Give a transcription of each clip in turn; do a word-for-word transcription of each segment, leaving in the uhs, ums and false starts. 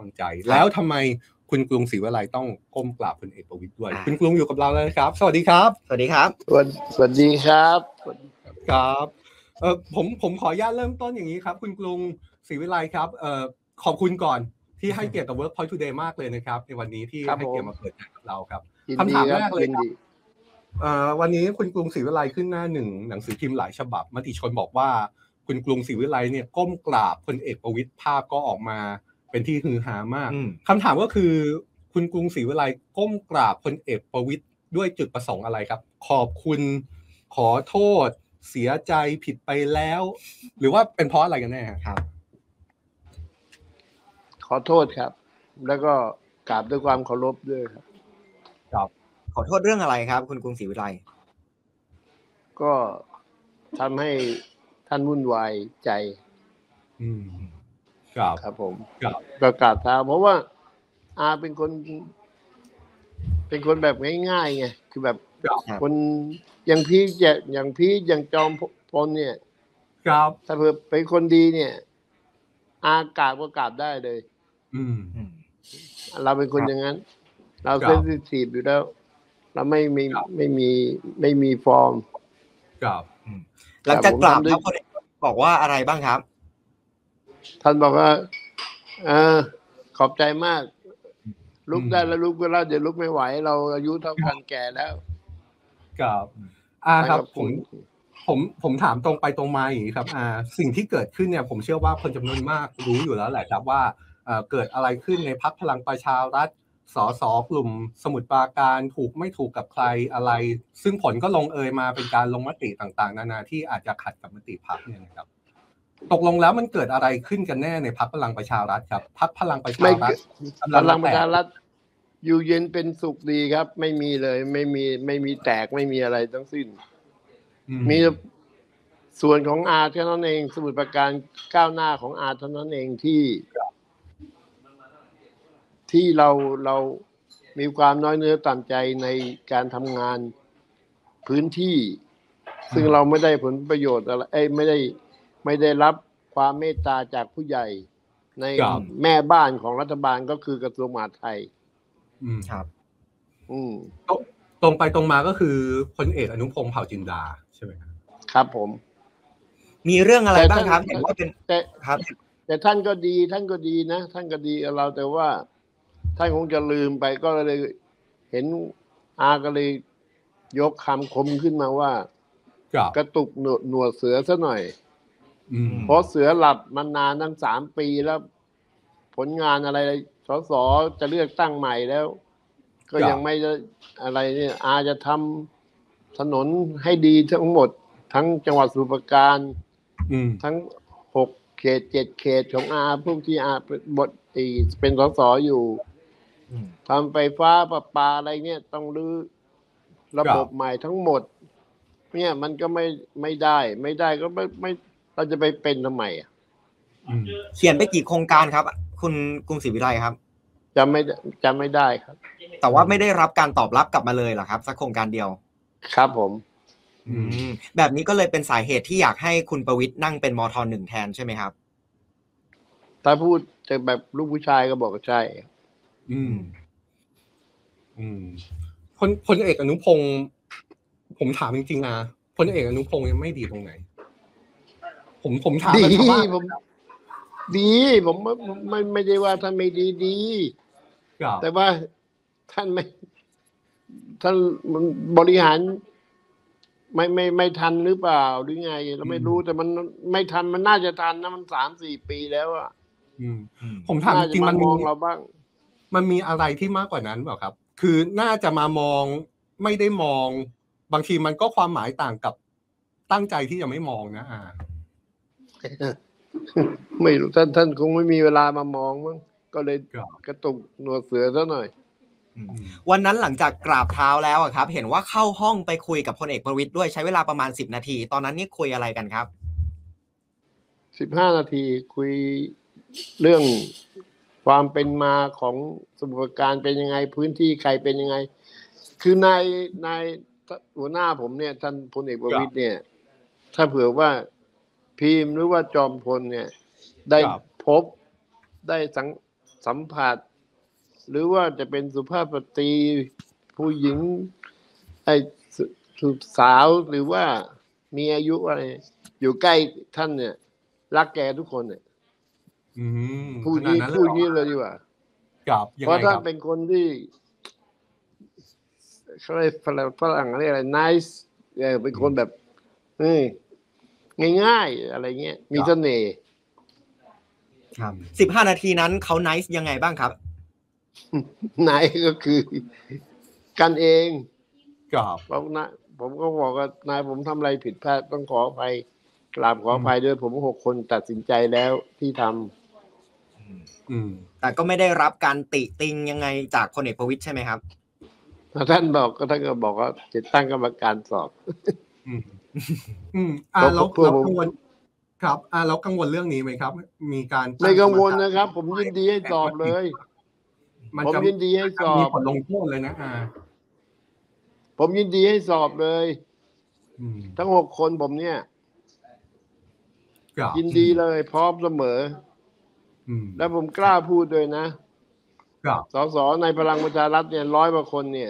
างใจแล้วทำไมคุณกรุงศรีวิไลต้องก้มกราบพลเอกประวิตรด้วยคุณกรุงอยู่กับเราแล้วครับสวัสดีครับสวัสดีครับสวัสดีครับครับเอ่อผมผมขออนุญาตเริ่มต้นอย่างนี้ครับคุณกรุงศรีวิไลครับเอ่อขอบคุณก่อนที่ให้เกียรติกับ Workpoint Today มากเลยนะครับในวันนี้ที่ให้เกียรติมาเปิดงานกับเราครับคำถามแรกเลยครับเอ่อวันนี้คุณกรุงศรีวิไลขึ้นหน้าหนึ่งหนังสือพิมพ์หลายฉบับมติชนบอกว่าคุณกรุงศรีวิไลเนี่ยก้มกราบพลเอกประวิตรภาพก็ออกมาเป็นที่ฮือฮามากคำถามก็คือคุณกรุงศรีวิไลก้มกราบพลเอกประวิตรด้วยจุดประสงค์อะไรครับขอบคุณขอโทษเสียใจผิดไปแล้วหรือว่าเป็นเพราะอะไรกันแน่ครับขอโทษครับแล้วก็กราบด้วยความเคารพด้วยครับครับขอโทษเรื่องอะไรครับคุณกรุงศรีวิไลก็ทำให้ท่านวุ่นวายใจอืมครับครับผมก็กราบเท้าเพราะว่าอาเป็นคนเป็นคนแบบง่ายๆไงคือแบบคนอย่างพี่อย่างพี่อย่างจอมพลเนี่ยครับถ้าเผื่อเป็นคนดีเนี่ยอากราบก็กราบได้เลยอืมเราเป็นคนอย่างนั้นเราเซนซิทีฟอยู่แล้วเราไม่มีไม่มีไม่มีฟอร์มครับหลังจากกราบครับบอกว่าอะไรบ้างครับท่านบอกว่าเออขอบใจมากลุกได้แล้วลุกก็แล้วเดี๋ยวลุกไม่ไหวเราอายุเท่ากันแก่แล้วครับอ่าครับผมผมผมถามตรงไปตรงมาอย่างนี้ครับอ่าสิ่งที่เกิดขึ้นเนี่ยผมเชื่อว่าคนจำนวนมากรู้อยู่แล้วแหละครับว่าเอ่อเกิดอะไรขึ้นในพรรคพลังประชารัฐสสกลุ่มสมุทรปราการถูกไม่ถูกกับใครอะไรซึ่งผลก็ลงเอยมาเป็นการลงมติต่างๆนานาที่อาจจะขัดกับมติพรรคเนี่ยนะครับตกลงแล้วมันเกิดอะไรขึ้นกันแน่ในพรรคพลังประชารัฐครับพรรคพลังประชารัฐพลังประชารัฐอยู่เย็นเป็นสุขดีครับไม่มีเลยไม่มีไม่มีแตกไม่มีอะไรทั้งสิ้นมีส่วนของอาเท่านั้นเองสมุทรปราการก้าวหน้าของอาเท่านั้นเองที่ที่เราเรามีความน้อยเนื้อต่ำใจในการทำงานพื้นที่ซึ่งเราไม่ได้ผลประโยชน์อะไรเอ้ยไม่ได้ไม่ได้รับความเมตตาจากผู้ใหญ่ในแม่บ้านของรัฐบาลก็คือกระทรวงมหาดไทยอืมครับอืมตรงไปตรงมาก็คือพลเอกอนุพงษ์เผ่าจินดาใช่ไหมครับครับผมมีเรื่องอะไรบ้างครับเห็นว่าเป็นแต่ครับแต่ท่านก็ดีท่านก็ดีนะท่านก็ดีกับเราแต่ว่าท่านคงจะลืมไปก็เลยเห็นอาก็เลยยกคำคมขึ้นมาว่ากระตุกหนวดหนวดเสือซะหน่อยเพราะเสือหลับมานานตั้งสามปีแล้วผลงานอะไรสสจะเลือกตั้งใหม่แล้วก็ยังไม่ได้อะไรเนี่ยอาจะทำถนนให้ดีทั้งหมดทั้งจังหวัดสมุทรปราการทั้งหกเขตเจ็ดเขตของอาพวกที่อาบทตีเป็นสสอยู่ทำไฟฟ้าประปาอะไรเนี่ยต้องรื้อระบบใหม่ทั้งหมดเนี่ยมันก็ไม่ไม่ได้ไม่ได้ก็ไม่ไม่เราจะไปเป็นทำไมอ่ะเขียนไปกี่โครงการครับคุณกรุงศรีวิไลครับจำไม่จำไม่ได้ครับแต่ว่าไม่ได้รับการตอบรับกลับมาเลยเหรอครับสักโครงการเดียวครับผมอืมแบบนี้ก็เลยเป็นสาเหตุที่อยากให้คุณประวิตรนั่งเป็นมท.หนึ่งแทนใช่ไหมครับถ้าพูดจะแบบลูกผู้ชายก็บอกใช่อืมอืมพลพลเอกอนุพงษ์ผมถามจริงๆนะพลเอกอนุพงษ์ยังไม่ดีตรงไหนผมผมถามดีผมดีผมไม่ไม่ได้ว่าท่านไม่ดีดีแต่ว่าท่านไม่ท่านบริหารไม่ไม่ไม่ทันหรือเปล่าหรือไงเราไม่รู้แต่มันไม่ทันมันน่าจะทันนะมันสามสี่ปีแล้วอ่ะผมถามจริงมันมองเราบ้างมันมีอะไรที่มากกว่านั้นเปล่าครับคือน่าจะมามองไม่ได้มองบางทีมันก็ความหมายต่างกับตั้งใจที่จะไม่มองนะอ่าไม่รู้ท่านท่านคงไม่มีเวลามามองมั้งก็เลยกระตุกหนวดเสือซะหน่อยวันนั้นหลังจากกราบเท้าแล้วอะครับเห็นว่าเข้าห้องไปคุยกับพลเอกประวิตรด้วยใช้เวลาประมาณสิบนาทีตอนนั้นนี่คุยอะไรกันครับสิบห้านาทีคุยเรื่องความเป็นมาของสมุทรปราการเป็นยังไงพื้นที่ใครเป็นยังไงคือนายนายหัวหน้าผมเนี่ยท่านพลเอกประวิตรเนี่ยถ้าเผื่อว่าพิมพ์หรือว่าจอมพลเนี่ยได้พบได้สังสัมผัสหรือว่าจะเป็นสุภาพสตรีผู้หญิงไอ้สุสาวหรือว่ามีอายุอะไรอยู่ใกล้ท่านเนี่ยรักแกทุกคนเนี่ยอืมพูดขนาดนี้นั้นพูดเลยนี้เหรเลอยดีกว่าครับยังเพราะไงท่าคน รับเป็นคนที่เขาเรียกฝรั่งเรียกอะไร nice เออเป็นคนแบบเออง่ายๆอะไรเงี้ยมีเสน่ห์ครับสิบห้านาทีนั้นเขา nice ยังไงบ้างครับนายก็คือกันเองครับเพราะนะผมก็บอกว่านายผมทำอะไรผิดพลาดต้องขออภัยกราบขออภัยด้วยผมหกคนตัดสินใจแล้วที่ทำอืมแต่ก็ไม่ได้รับการติติงยังไงจากพลเอกประวิตรใช่ไหมครับท่านบอกก็ท่านก็บอกว่าจะตั้งกรรมการสอบอืมอืมอ่าผมแล้วเพื่อเราผมกังวลครับอ่าเรากังวลเรื่องนี้ไหมครับ มีการไม่ตั้กังวลกรรนะครับ ผมยินดีให้สอบเลยมันผมจะยินดีให้สอมีบผลลงโทษเลยนะอ่าผมยินดีให้สอบเลยอืมทั้งหกคนผมเนี่ยครับยินดีเลยพร้อมเสมออืมแล้วผมกล้าพูดด้วยนะครับ สสในพลังประชารัฐเนี่ยร้อยกว่าคนเนี่ย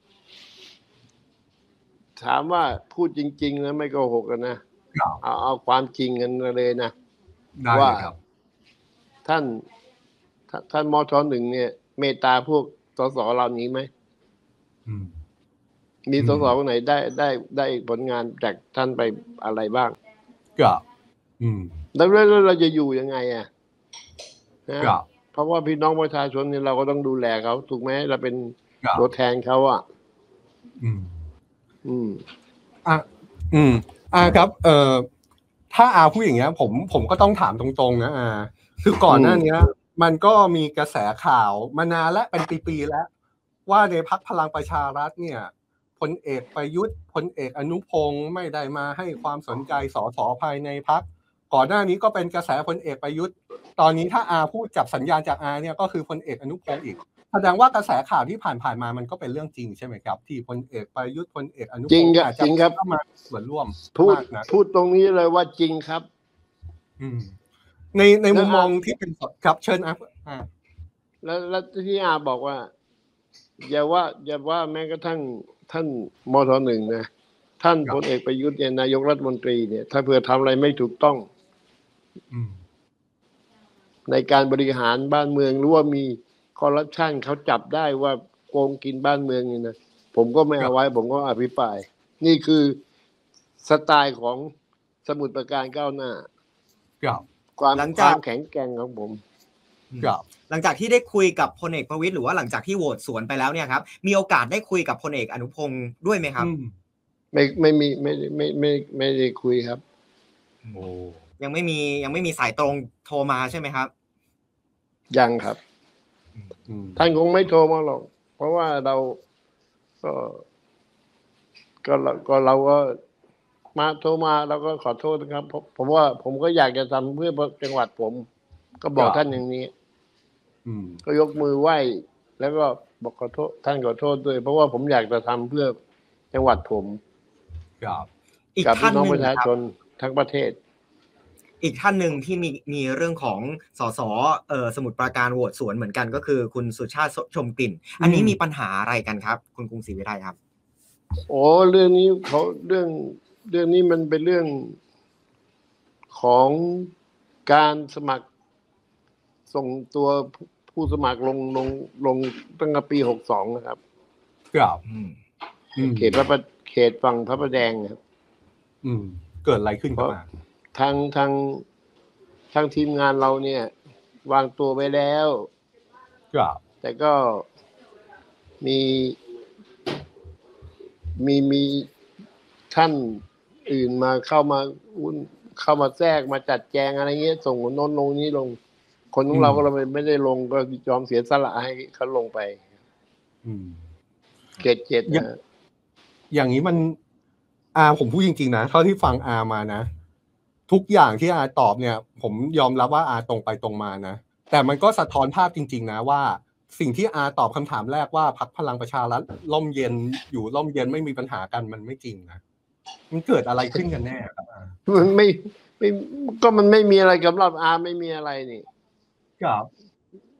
ถามว่าพูดจริงๆนะไม่โกหกกันนะครับ เอาเอาความจริงกันเลยนะได้ว่าเลยครับท่านท่านท่านมทหนึ่งเนี่ย เมตตาพวกสสเหล่านี้ไหมอืมมีอืมสสคนไหนได้ได้ได้ผลงานจากท่านไปอะไรบ้างครับอืมแล้วแล้วเราจะอยู่ยังไงอ่ะนะครับ เพราะว่าพี่น้องประชาชนเนี่ยเราก็ต้องดูแลเขาถูกไหมเราเป็นครับตัวแทนเขาอ่ะอืมอืมอ่ะอืมอ่าครับ เอ่อถ้าอาพูดอย่างเงี้ย ผมผมก็ต้องถามตรงๆนะอาคือก่อนหน้าเนี้ย มันก็มีกระแสข่าวมานานและเป็นปีๆแล้ว ว่าในพรรคพลังประชารัฐเนี่ยพลเอกประยุทธ์พลเอกอนุพงศ์ไม่ได้มาให้ความสนใจสสภายในพรรคก่อนหน้านี้ก็เป็นกระแสพลเอกประยุทธ์ ตอนนี้ถ้าอาพูดจับสัญญาณจากอาเนี่ยก็คือพลเอกอนุพงศ์อีก แสดงว่ากระแสข่าวที่ผ่านๆมามันก็เป็นเรื่องจริงใช่ไหมครับ ที่พลเอกประยุทธ์พลเอกอนุพจริงงศ์ครับอาจจะจริงครับเข้ามาส่วนร่วมพูดมากนะพูดตรงนี้เลยว่าจริงครับอืมในในมุมแล้วมองอาที่เป็นครับเชิญอ่ะอ่าแล้วแล้วที่อาบอกว่า อย่าว่า อย่าว่าแม้กระทั่งท่านมทหนึ่งนะท่านพลเอกประยุทธ์เนี่ยนายกรัฐมนตรีเนี่ย ถ้าเผื่อทำอะไรไม่ถูกต้องอืมในการบริหารบ้านเมืองหรือว่ามีคอร์รัปชันเขาจับได้ว่าโกงกินบ้านเมืองนี่นะผมก็ไม่เอาไว้ ผมก็อภิปราย นี่คือสไตล์ของสมุทรปราการก้าวหน้าครับความหลังคจากวามแข็งแกร่งของผมครับหลังจากที่ได้คุยกับพลเอกประวิตรหรือว่าหลังจากที่โหวตสวนไปแล้วเนี่ยครับมีโอกาสได้คุยกับพลเอกอนุพงศ์ด้วยไหมครับอืมไม่ไม่มีไม่ไม่ไม่ไม่ได้คุยครับโอ้ยังไม่มียังไม่มีสายตรงโทรมาใช่ไหมครับยังครับอืมท่านคงไม่โทรมาหรอก เพราะว่าเราก็ก็เราก็เราก็มาโทรมาเราก็ขอโทษนะครับเพราะผมว่าผมก็อยากจะทำเพื่อจังหวัดผม ก็บอกท่านอย่างนี้อืมก็ยกมือไหว้ แล้วก็บอกขอโทษท่านขอโทษด้วย เพราะว่าผมอยากจะทำเพื่อจังหวัดผมครับอีกกับท่าพี่นน้องหนึ่ปงระชาครัชบนทั้งประเทศอีกท่านหนึ่งที่มีมีเรื่องของสสเอ่อสมุทรปราการโหวตสวนเหมือนกันก็คือคุณสุชาติชมกลิ่น อันนี้อืมมีปัญหาอะไรกันครับ คุณกรุงศรีวิไลครับโอ้เรื่องนี้เขาเรื่องเรื่องนี้มันเป็นเรื่องของการสมัครส่งตัวผู้ผู้สมัครลงลงลงตั้งแต่ปีหกสองนะครับครับอืมอืมเขตพระประเขตฝั่งพระประแดงครับอืม เกิดอะไรขึ้นครับอาทางทางทางทีมงานเราเนี่ย วางตัวไว้แล้วครับแต่ก็มีมีมีท่านอื่นมาเข้ามาอุ้นเข้ามาแทรกมาจัดแจงอะไรเงี้ย ส่งคนโน้นลงนี้ลง คนของเราก็เราไม่ได้ลงก็ยอมเสียสละให้เขาลงไปอืมเกตเจ็ดนะอย่างนี้มันอาผมพูดจริงๆนะเท่าที่ฟังอามานะ ทุกอย่างที่อาตอบเนี่ย ผมยอมรับว่าอาตรงไปตรงมานะแต่มันก็สะท้อนภาพจริงๆนะว่าสิ่งที่อาตอบคำถามแรกว่าพรรคพลังประชารัฐร่มเย็นอยู่ร่มเย็นไม่มีปัญหากันมันไม่จริงนะมันเกิดอะไรขึ้นกันแน่ครับอามันไม่ไม่ก็มันไม่มีอะไรสำหรับอาไม่มีอะไรนี่ครับ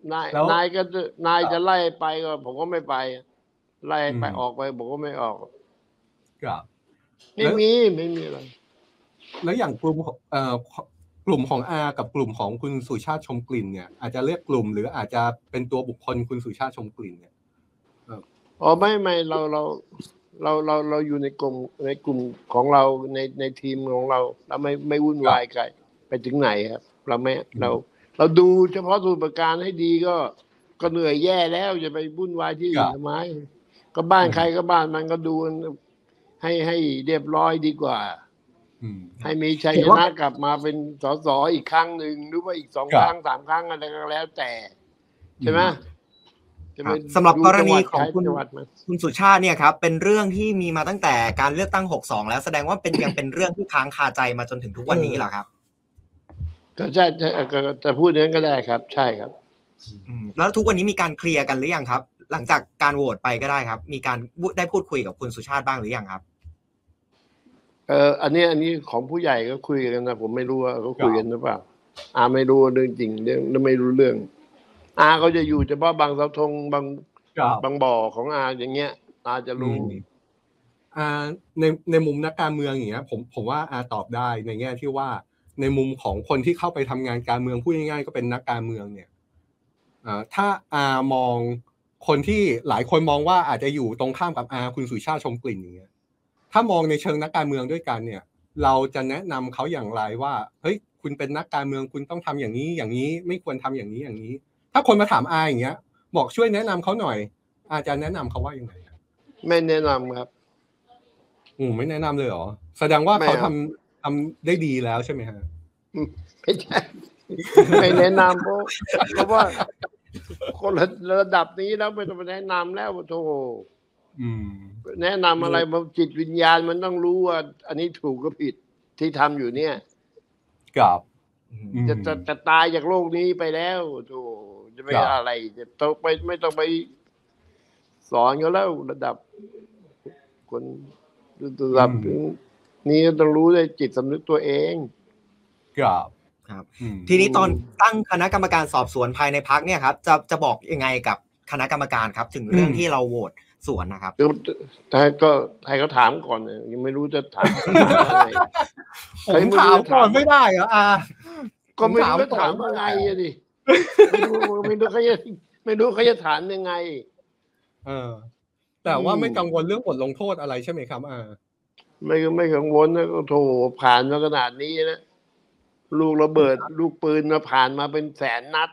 นายแล้วนายก็จะนายครับจะไล่ไปก็ผมก็ไม่ไป ไล่ไปอืมออกไปผมก็ไม่ออกครับไม่แล้วมีไม่มีอะไรแล้วอย่างกลุ่มของเอ่อกลุ่มของอากับกลุ่มของคุณสุชาติชมกลิ่นเนี่ย อาจจะเรียกกลุ่ม หรืออาจจะเป็นตัวบุคคลคุณสุชาติชมกลิ่นเนี่ยเอ่ออ๋อไม่ไม่เราเราเราเราเราอยู่ในกลุ่มในกลุ่มของเราในในทีมของเราเราไม่ไม่วุ่นวายใครไปถึงไหนครับ เราไม่เรา เราดูเฉพาะสมุทรปราการให้ดีก็ก็เหนื่อยแย่แล้วจะไปวุ่นวายที่อื่นทำไมก็บ้านใครก็บ้านมันก็ดูให้ให้เรียบร้อยดีกว่าอืมให้มีชัยชนะกลับมาเป็นสสอีกครั้งหนึ่งหรือว่าอีกสองครั้งสามครั้งอะไรก็แล้วแต่ใช่ไหมจะไปสำหรับกรณีของดูคุณจังหวัดใครจังหวัดมันคุณสุชาติเนี่ยครับเป็นเรื่องที่มีมาตั้งแต่การเลือกตั้งหกสิบสองแล้วแสดงว่าเป็นยังเป็นเรื่องที่ค้างคาใจมาจนถึงทุกวันนี้เหรอครับก็ใช่ใช่ก็จะพูดอย่างนั้นก็ได้ครับ ใช่ครับอืมแล้วทุกวันนี้มีการเคลียร์กันหรือยังครับ หลังจากการโหวตไปก็ได้ครับ มีการได้พูดคุยกับคุณสุชาติบ้างหรือยังครับเอออันนี้อันนี้ของผู้ใหญ่ก็คุยกันนะผมไม่รู้ว่าเขาคุยกันหรือเปล่าอาไม่รู้เรื่องจริงเรื่องไม่รู้เรื่องอาเขาจะอยู่เฉพาะบางเสาธงบางครับบางบ่อของอาอย่างเงี้ยอาจะรู้อืม อ่าในในมุมนักการเมืองอย่างเงี้ยผมผมว่าอาตอบได้ในแง่ที่ว่าในมุมของคนที่เข้าไปทำงานการเมืองพูดง่ายๆก็เป็นนักการเมืองเนี่ยอ่าถ้าอามองคนที่หลายคนมองว่าอาจจะอยู่ตรงข้ามกับอาคุณสุชาติชมกลิ่นอย่างเงี้ยถ้ามองในเชิงนักการเมืองด้วยกันเนี่ย เราจะแนะนำเขาอย่างไรว่าเฮ้ยคุณเป็นนักการเมืองคุณต้องทำอย่างนี้อย่างนี้ไม่ควรทำอย่างนี้อย่างนี้ ถ้าคนมาถามอาอย่างเงี้ย บอกช่วยแนะนำเขาหน่อยอาจะแนะนำเขาว่ายังไงไม่แนะนำครับอืมไม่แนะนำเลยเหรอแสดงว่าไม่เขาเอาทำทำได้ดีแล้วใช่ไหมฮะไม่ใช่ไม่แนะนำเพราะเพราะว่าคนระดับนี้แล้วไม่ต้องไปแนะนำแล้วโธ่อืมแนะนำอะไรมันจิตวิญญาณมันต้องรู้ว่า อันนี้ถูกก็ผิดที่ทำอยู่เนี่ยกับอืมจะจะจะตายจากโลกนี้ไปแล้วโธ่จะไปครับอะไรจะต้องไปไม่ต้องไปสอนเขาแล้วระดับ คนระดับนี้ต้องรู้ได้จิตสำนึกตัวเองกับครับอืมทีนี้ตอนตั้งคณะกรรมการสอบสวนภายในพรรคเนี่ยครับจะจะบอกยังไงกับคณะกรรมการครับ ถึงเรื่องที่เราโหวตสวนนะครับก็ให้ก็ให้เขาถามก่อนเนี่ยยังไม่รู้จะถามอะไรผมถามก่อนไม่ได้เหรออาก็ไม่รู้จะถามผมยังไงก่อนอะดิไม่รู้ไม่รู้เขาจะไม่รู้เขาจะถามยังไงเออ แต่ว่าอืมไม่กังวลเรื่องบทลงโทษอะไรใช่ไหมครับอาไม่ไม่กังวลนะก็โถผ่านมาขนาดนี้นะลูกระเบิด ลูกปืนมาผ่านมาเป็นแสนนัด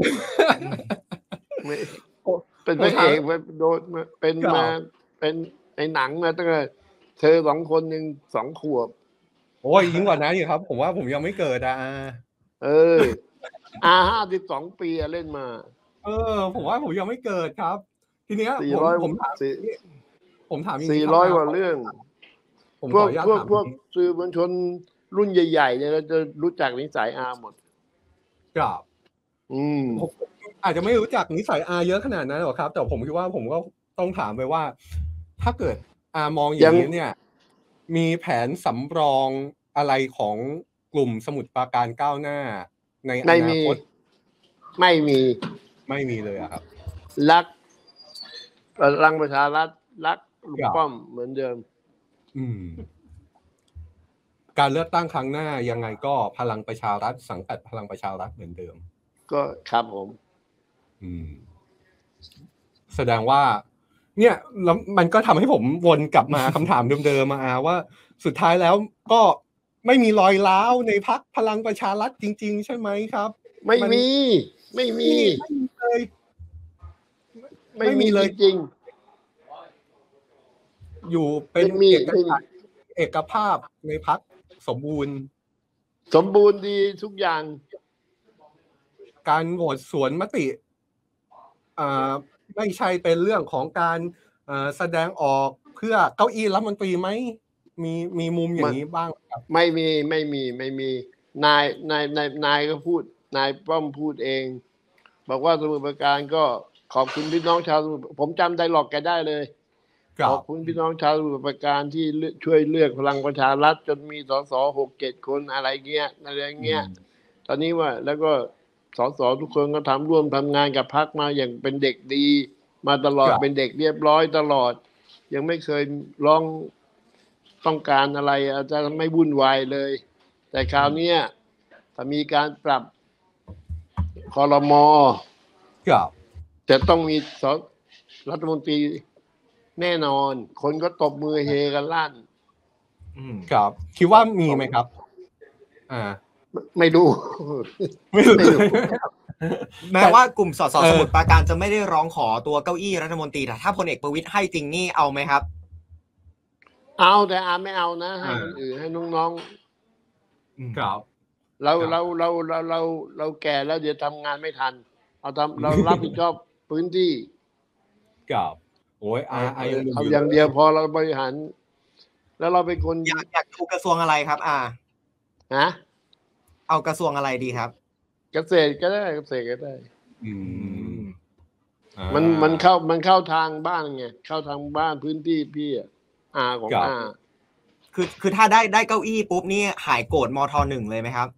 ไม่เป็นพระเอกมาโดนมาเป็นมาเป็นในหนังมาตั้งแต่เธอสองคนหนึ่งสองขวบโอ้ยยิ่งกว่านั้นอีกครับ ผมว่าผมยังไม่เกิดอะอาเอออาห้าสิบสองปีอะเล่นมาเออ ผมว่าผมยังไม่เกิดครับ ทีเนี้ยสี่ผมร้อยผมถามสี่ผมถามอย่างสี่นี้คบร้อยอกว่าเรื่องผมพขวอก อนุญาตพวกถามพวกสื่อมวลชนรุ่นใหญ่ๆเนี่ยเราจะรู้จักนิสัยอาหมดครับอืมผมอาจจะไม่รู้จักนิสัยอาเยอะขนาดนั้นหรอกครับ แต่ผมคิดว่าผมก็ต้องถามไปว่า ถ้าเกิดอามองอย่างนี้เนี่ย มีแผนสำรองอะไรของกลุ่มสมุทรปราการก้าวหน้า ในอไม่นามีคตไม่มีไม่มีเลยอะครับรักพลังประชารัฐรักลุงครับป้อมเหมือนเดิมอืม การเลือกตั้งครั้งหน้ายังไงก็พลังประชารัฐสังกัดพลังประชารัฐเหมือนเดิมก็ครับผมอืม แสดงว่า เนี่ยแล้วมันก็ทำให้ผมวนกลับมา คำถามเดิมๆมาว่าสุดท้ายแล้วก็ไม่มีรอยร้าวในพรรคพลังประชารัฐจริง ๆ ใช่ไหมครับไม่มันมี ไม่มีไม่มีเลยไม่ไม่มีมีเลยจริงอยู่เป็นไม่มีเอกไม่มีฉันท์เอกภาพในพรรคสมบูรณ์สมบูรณ์ดีทุกอย่างการโหวตสวนมติอ่าไม่ใช่เป็นเรื่องของการเอ่อแสดงออกเพื่อเก้าอี้รัฐมนตรีไหมมีมีมุมอย่างนี้บ้างครับไม่มีไม่มีไม่มีนายนายนายนายก็พูด นายป้อมพูดเอง บอกว่าสมุทรปราการก็ขอบคุณพี่น้องชาวสมุทรผมจำไดร็อกแกได้เลยครัขบอบคุณพี่น้องชาวสมุทรปราการที่เลือกช่วยเลือกพลังประชารัฐจนมีสสหกเจ็ดคนอะไรเงี้ยอะไรเงี้ย ตอนนี้ว่าแล้วก็สสทุกคนก็ทำร่วมทำงานกับพรรคมาอย่างเป็นเด็กดีมาตลอดเป็นเด็กเรียบร้อยตลอด ยังไม่เคยร้องต้องการอะไรอาจจะไม่วุ่นวายเลย แต่คราวนี้ถ้ามีการปรับครม. ครับจะต้องมีสรัฐมนตรีแน่นอน คนก็ตบมือเฮกันลั่นครับคิดว่ามีไหมครับอ่าไม่รู้ไม่รู้แม้ว่ากลุ่มสสสมุทรปราการจะไม่ได้ร้องขอตัวเก้าอี้รัฐมนตรีแต่ถ้าพลเอกประวิตรให้จริงนี่เอาไหมครับเอาแต่อาไม่เอานะให้คนอื่นให้น้องๆครับเราเราเราเราเราเราแก่แล้วเดี๋ยวทำงานไม่ทันเอาทำเรารับผิดชอบพื้นที่ครับโอ้ยอาอายังเอาอย่างเดียวพอเราบริหารแล้วเราเป็นคนอยากอยากดูกระทรวงอะไรครับอาฮะเอากระทรวงอะไรดีครับเกษตรก็ได้เกษตรก็ได้อืมมันมันเข้ามันเข้าทางบ้านไงเข้าทางบ้านพื้นที่พี่อาของอาคือคือถ้าได้ได้เก้าอี้ปุ๊บนี่หายโกรธมทหนึ่งเลยไหมครับ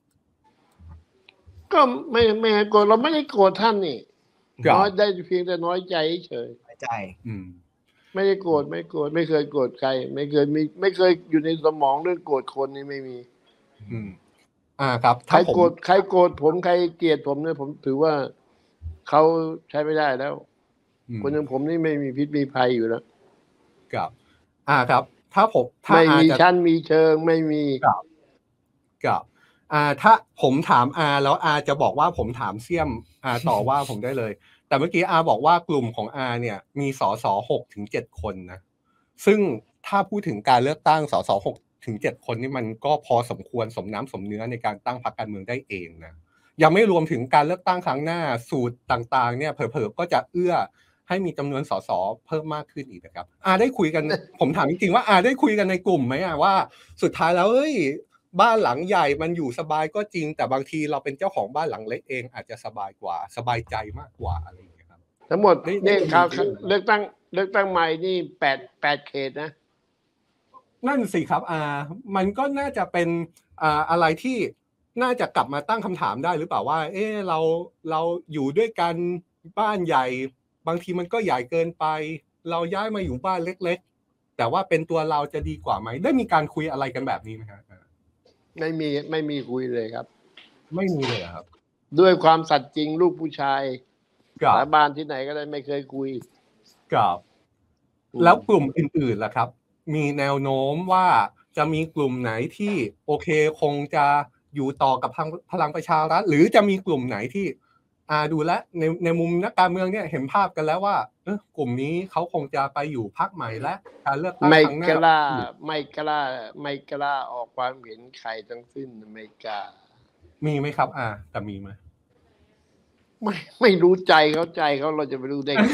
ก็ไม่ไม่โกรธเราไม่ได้โกรธท่านนี่น้อยได้เพียงแต่น้อยใจเฉยน้อยใจอืมไม่ได้โกรธไม่โกรธไม่เคยโกรธใครไม่เคยมีไม่เคยอยู่ในสมองเรื่องโกรธคนนี่ไม่มีอืมอ่าครับใครโกรธใครโกรธผมใครเกลียดผมเนี่ยผมถือว่าเขาใช้ไม่ได้แล้วคนอย่างผมนี่ไม่มีพิษมีภัยอยู่แล้วครับอ่าครับถ้าผมไม่มีชั้นมีเชิงไม่มีครับครับอ่าถ้าผมถามอาแล้วอาจะบอกว่าผมถามเสี่ยมอาต่อว่าผมได้เลยแต่เมื่อกี้อาบอกว่ากลุ่มของอาเนี่ยมีสสหกถึงเจ็ดคนนะซึ่งถ้าพูดถึงการเลือกตั้งสสหกถึงเจ็ดคนนี่มันก็พอสมควรสมน้ำสมเนื้อในการตั้งพรรคการเมืองได้เองนะยังไม่รวมถึงการเลือกตั้งครั้งหน้าสูตรต่างๆเนี่ยเผลอๆก็จะเอื้อให้มีจำนวนสสเพิ่มมากขึ้นอีกนะครับอาได้คุยกันผมถามจริงๆว่าอาได้คุยกันในกลุ่มไหมอะว่าสุดท้ายแล้วเอ้ยบ้านหลังใหญ่มันอยู่สบายก็จริงแต่บางทีเราเป็นเจ้าของบ้านหลังเล็กเองอาจจะสบายกว่าสบายใจมากกว่าอะไรอย่างเงี้ยครับทั้งหมดนี่ข่าวเลือกตั้งเลือกตั้งใหม่นี่แปดแปดเขตนะนั่นสิครับอามันก็น่าจะเป็นอ่าอะไรที่น่าจะกลับมาตั้งคำถามได้หรือเปล่าว่าเอ๊ะเราเราอยู่ด้วยกันบ้านใหญ่บางทีมันก็ใหญ่เกินไปเราย้ายมาอยู่บ้านเล็กๆแต่ว่าเป็นตัวเราจะดีกว่าไหมได้มีการคุยอะไรกันแบบนี้ไหมครับไม่มีไม่มีคุยเลยครับไม่มีเลยครับด้วยความสัตย์จริงลูกผู้ชายสาบานที่ไหนก็ได้ไม่เคยคุยครับแล้วกลุ่มอื่นๆล่ะครับมีแนวโน้มว่าจะมีกลุ่มไหนที่โอเคคงจะอยู่ต่อกับพลังประชารัฐหรือจะมีกลุ่มไหนที่อ่าดูแลในในมุมนักการเมืองเนี่ยเห็นภาพกันแล้วว่าเออกลุ่มนี้เขาคงจะไปอยู่พรรคใหม่และการเลือกตั้งครั้งหน้าไม่กล้าไม่กล้าไม่กล้าออกความเห็นใครทั้งสิ้นไม่กล้ามีไหมครับอ่าแต่มีไหมไม่ไม่รู้ใจเขาใจเขาเราจะไปรู้ได้ไง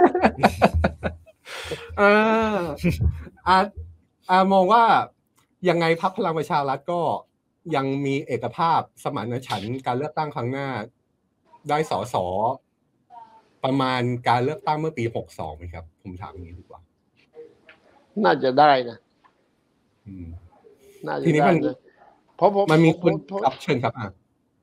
อ่าอาอามองว่ายังไงพรรคพลังประชารัฐก็ยังมีเอกภาพสมานฉันท์การเลือกตั้งครั้งหน้าได้สสประมาณการเลือกตั้งเมื่อปีหกสิบสองมั้ยครับผมถามอย่างนี้ดีกว่าน่าจะได้นะอืมน่าจะได้นะเพราะผมมันมีคนครับเชิญครับอ่ะ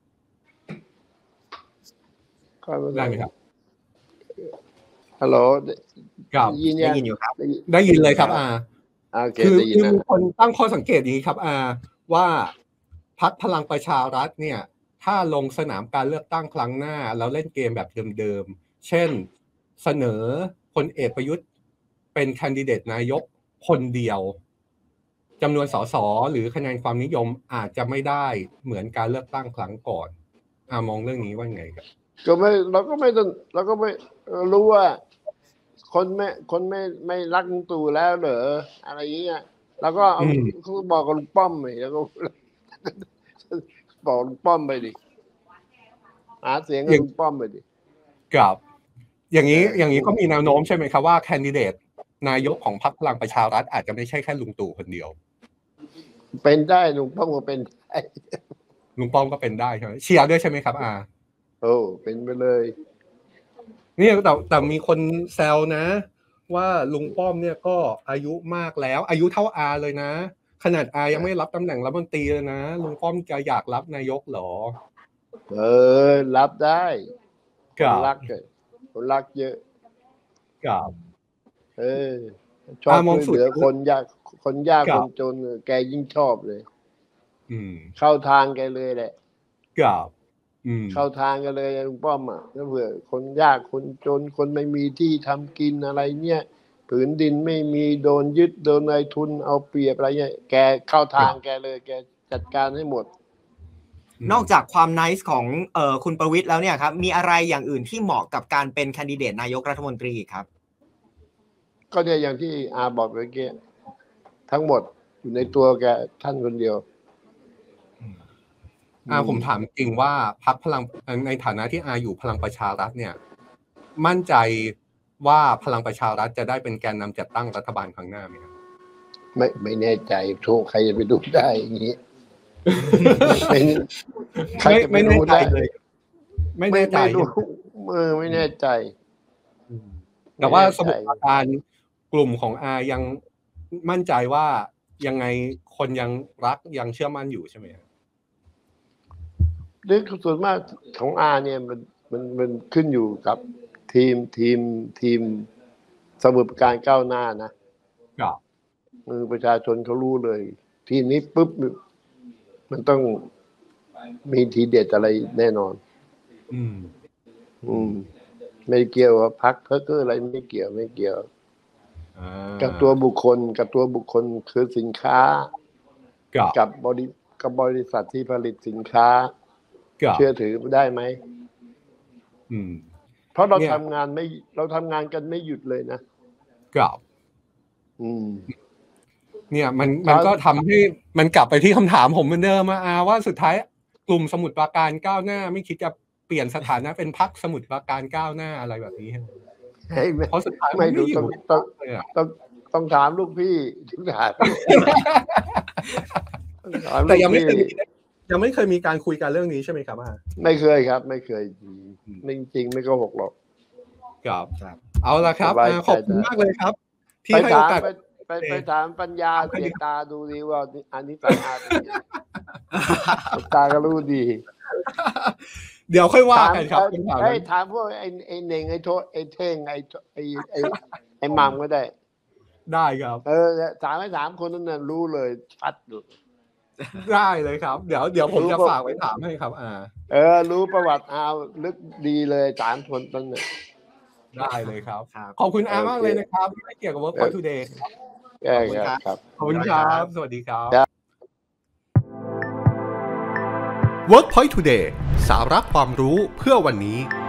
ได้ไหมครับฮัลโหลได้ยินได้ยินอยู่ครับได้ยินเลยครับอ่าคือคือมีคนตั้งข้อสังเกตอย่างนี้ครับอ่าว่าพรรคพลังประชารัฐเนี่ยถ้าลงสนามการเลือกตั้งครั้งหน้าแล้วเล่นเกมแบบเดิมๆเช่นเสนอพลเอกประยุทธ์เป็นแคนดิเดตนายกคนเดียวจำนวนสสหรือคะแนนความนิยมอาจจะไม่ได้เหมือนการเลือกตั้งครั้งก่อนอ่ามองเรื่องนี้ว่าไงครับก็ไม่เราก็ไม่ต้องเราก็ไม่รู้ว่าคนไม่คนไม่ไม่รักลุงตู่แล้วเหรออะไรอย่างเงี้ยแล้วก็เอาเขาบอกกับลุงป้อมไปแล้วก็บอกลุงป้อมไปดิหาเสียงกับลุงป้อมไปดิครับอย่างนี้อย่างนี้ก็มีแนวโน้มใช่ไหมครับว่าแคนดิเดตนายกของพรรคพลังประชารัฐอาจจะไม่ใช่แค่ลุงตู่คนเดียวเป็นได้ลุงป้อมก็เป็นได้ลุงป้อมก็เป็นได้ใช่ไหมเชียร์ด้วยใช่ไหมครับอาโอ้เป็นไปเลยนี่แต่แต่มีคนแซวนะว่าลุงป้อมเนี่ยก็อายุมากแล้วอายุเท่าอาเลยนะขนาดอายังไม่รับตำแหน่งรัฐมนตรีเลยนะลุงป้อมจะอยากรับนายกหรอเออรับได้คครันบรักเลยคนรักเยอะครับเออ ชอบอ่ามองช่วยเหลือสุดคนยากคนยากครัคบนจนเออแกยิ่งชอบเลยอืมเข้าทางแกเลยแหละครับอืมเข้าทางกันเลยลุงป้อมอ่ะถ้าเผื่อคนยากคนจนคนไม่มีที่ทำกินอะไรเนี่ยผืนดินไม่มีโดนยึดโดนนายทุนเอาเปรียบอะไรเงี้ยแกเข้าทางแกเลย แกจัดการให้หมดนอกจากความไนซ์ของเอ่อคุณประวิตรแล้วเนี่ยครับมีอะไรอย่างอื่นที่เหมาะกับการเป็นแคนดิเดตนายกรัฐมนตรีครับก็เนี่ยอย่างที่อาบอกเมื่อกี้ทั้งหมดอยู่ในตัวแกท่านคนเดียวอ่าผมถามจริงว่าพรรคพลังในฐานะที่อาอยู่พลังประชารัฐเนี่ย มั่นใจว่าพลังประชารัฐจะได้เป็นแกนนำจัดตั้งรัฐบาลครั้งหน้าไหมครับไม่ไม่แน่ใจโชคใครจะไปดูได้อย่างนี้ ไม่ใครไม่จะไปไม่แน่รู้ใจได้เลย ไม่ไม่แน่ใจไม่รู้เออไม่แน่ใจแต่ว่าไม่แน่ใจสมุทรปราการกลุ่มของอายังมั่นใจว่ายังไงคนยังรักยังเชื่อมั่นอยู่ใช่ไหมครับเรื่องส่วนมากของอาเนี่ยมันมันมันขึ้นอยู่กับทีมทีมทีมสมุทรปราการก้าวหน้านะครับ มือประชาชนเขารู้เลย ทีนี้ปุ๊บมันต้องมีทีเด็ดอะไรแน่นอนอืมอืม ไม่เกี่ยวกับพรรคเพื่ออะไรไม่เกี่ยวไม่เกี่ยวอ่ากับตัวบุคคลกับตัวบุคคลคือสินค้ากับกับบริกับบริษัทที่ผลิตสินค้ากับเชื่อถือได้ไหมอืมเพราะเราเนี่ยทำงานไม่เราทำงานกันไม่หยุดเลยนะกับอืมเนี่ยมันมันก็ทำให้มันกลับไปที่คำถามผมเหมือนเดิมมาอาว่าสุดท้ายกลุ่มสมุทรปราการก้าวหน้า ไม่คิดจะเปลี่ยนสถานะเป็นพรรคสมุทรปราการก้าวหน้าอะไรแบบนี้ใช่ไหมเฮ้ยไม่เพราะสุดท้ายไม่นรู้อต้อยู่ งต้องเลยอะต้องต้องถามลูกพี่ต้องถามต้องถามแต่ลูกยังไม่เคยพี่มียังไม่เคยมีการคุยกันเรื่องนี้ใช่ไหมครับอาไม่เคยครับ ไม่เคยไม่จริงไม่โกหกหรอกครับครับเอาละครับสบายใจอาขอบคุณมากเลยครับ ที่ไปให้ถาโอมกาสไปไปไปถามปัญญาเสียตาดูดีว่าอันนี้สายอาเป็นยังไงตาก็รู้ดีเดี๋ยวค่อยว่าถามกันครับเอ้ยคำถามเอ้นั้ยนถามพวกไอ้ไอ้เน่งไอ้โทไอ้เท่งไอ้ไอ้ไอ้ไอ้หมัมก็ได้ได้ครับเออถามให้ถามคนนั้นน่ะรู้เลยชัดอยู่ได้เลยครับ เดี๋ยวเดี๋ยวผมรู้จะว่าฝากไว้ถามให้ครับอาเออ รู้ประวัติเอาลึกดีเลยสามคนต้นน่ะได้เลยครับครับขอบคุณอาโอเคมากเลยนะครับที่ให้เกียรติกับ Workpoint Today ครับแก้ครับครับขอบคุณครับ สวัสดีครับครับ Workpoint Today สาระความรู้เพื่อวันนี้